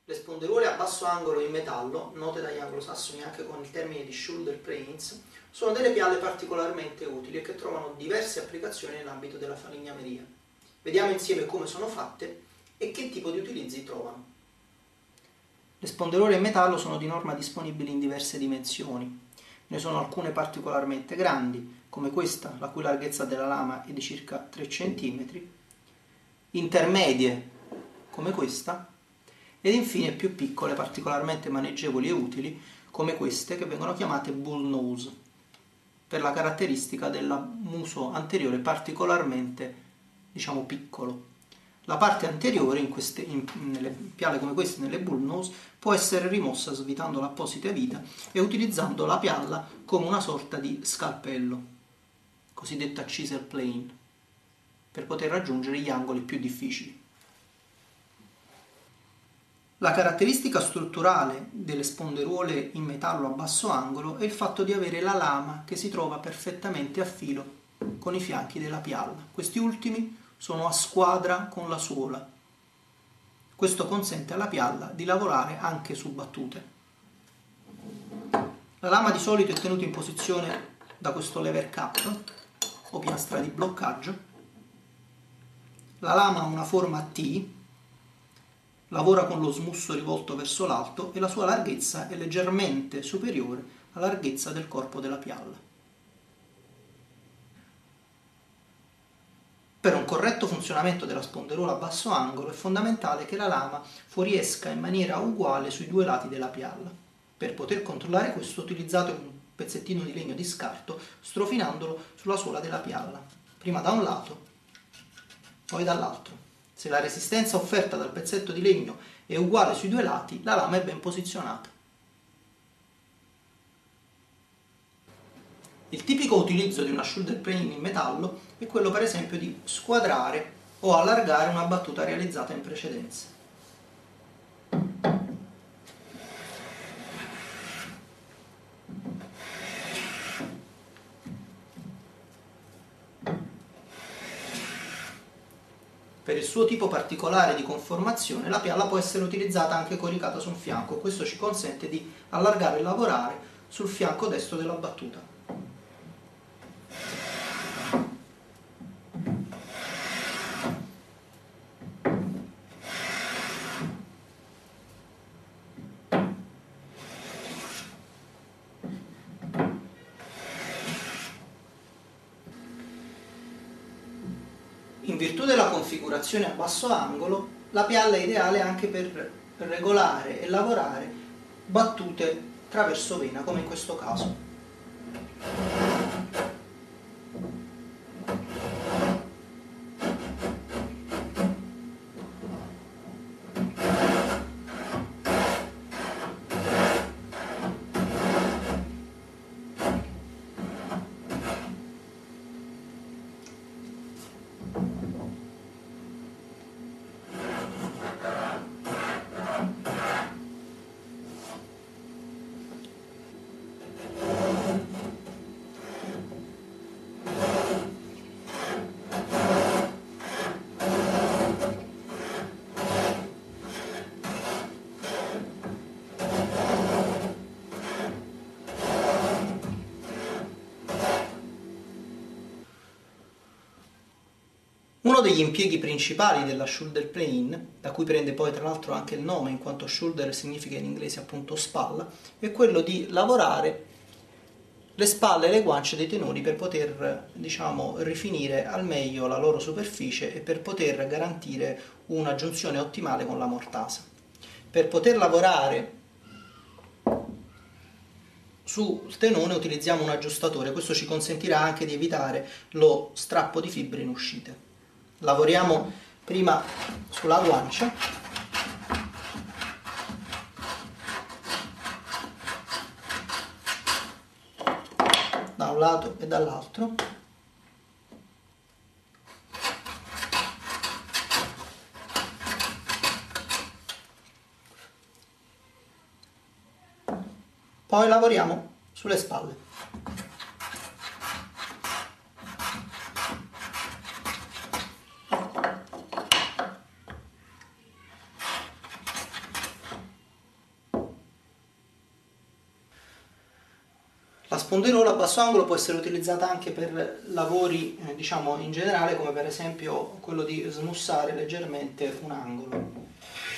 Le sponderuole a basso angolo in metallo, note dagli anglosassoni anche con il termine di shoulder planes, sono delle pialle particolarmente utili e che trovano diverse applicazioni nell'ambito della falegnameria. Vediamo insieme come sono fatte e che tipo di utilizzi trovano. Le sponderuole in metallo sono di norma disponibili in diverse dimensioni. Ne sono alcune particolarmente grandi, come questa, la cui larghezza della lama è di circa 3 cm, intermedie, come questa, ed infine più piccole, particolarmente maneggevoli e utili, come queste che vengono chiamate bull nose, per la caratteristica del muso anteriore particolarmente, piccolo. La parte anteriore, nelle piale come queste, nelle bull nose, può essere rimossa svitando l'apposita vita e utilizzando la pialla come una sorta di scalpello, cosiddetta chisel plane, per poter raggiungere gli angoli più difficili. La caratteristica strutturale delle sponderuole in metallo a basso angolo è il fatto di avere la lama che si trova perfettamente a filo con i fianchi della pialla. Questi ultimi sono a squadra con la suola. Questo consente alla pialla di lavorare anche su battute. La lama di solito è tenuta in posizione da questo lever cap o piastra di bloccaggio. La lama ha una forma a T, lavora con lo smusso rivolto verso l'alto e la sua larghezza è leggermente superiore alla larghezza del corpo della pialla. Per un corretto funzionamento della sponderuola a basso angolo è fondamentale che la lama fuoriesca in maniera uguale sui due lati della pialla. Per poter controllare questo, utilizzate un pezzettino di legno di scarto strofinandolo sulla suola della pialla, prima da un lato, poi dall'altro. Se la resistenza offerta dal pezzetto di legno è uguale sui due lati, la lama è ben posizionata. Il tipico utilizzo di una shoulder plane in metallo è quello per esempio di squadrare o allargare una battuta realizzata in precedenza. Per il suo tipo particolare di conformazione, la pialla può essere utilizzata anche coricata su un fianco. Questo ci consente di allargare e lavorare sul fianco destro della battuta. In virtù della configurazione a basso angolo, la pialla è ideale anche per regolare e lavorare battute traverso vena, come in questo caso. Uno degli impieghi principali della shoulder plane, da cui prende poi tra l'altro anche il nome, in quanto shoulder significa in inglese appunto spalla, è quello di lavorare le spalle e le guance dei tenori per poter, rifinire al meglio la loro superficie e per poter garantire una giunzione ottimale con la mortasa. Per poter lavorare sul tenone utilizziamo un aggiustatore, questo ci consentirà anche di evitare lo strappo di fibre in uscita. Lavoriamo prima sulla guancia, da un lato e dall'altro. Poi lavoriamo sulle spalle. La sponderola a basso angolo può essere utilizzata anche per lavori, diciamo in generale, come per esempio quello di smussare leggermente un angolo.